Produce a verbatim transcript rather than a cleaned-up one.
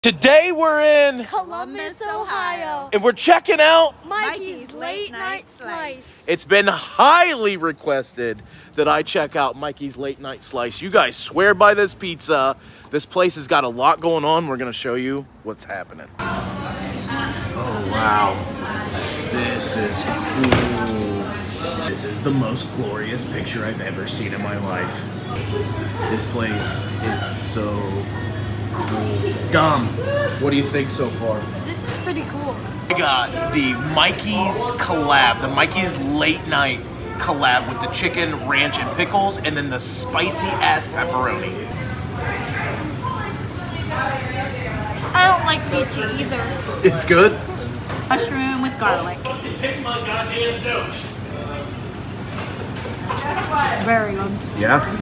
Today we're in Columbus, Ohio, and we're checking out Mikey's Late Night Slice. It's been highly requested that I check out Mikey's Late Night Slice. You guys swear by this pizza. This place has got a lot going on. We're gonna show you what's happening. Oh wow, this is cool. This is the most glorious picture I've ever seen in my life. This place is so cool. Dom, what do you think so far? This is pretty cool. I got the Mikey's collab, the Mikey's Late Night collab with the chicken, ranch, and pickles, and then the spicy ass pepperoni. I don't like pizza either. It's good? Mushroom with garlic. Take my goddamn jokes. Very good. Yeah?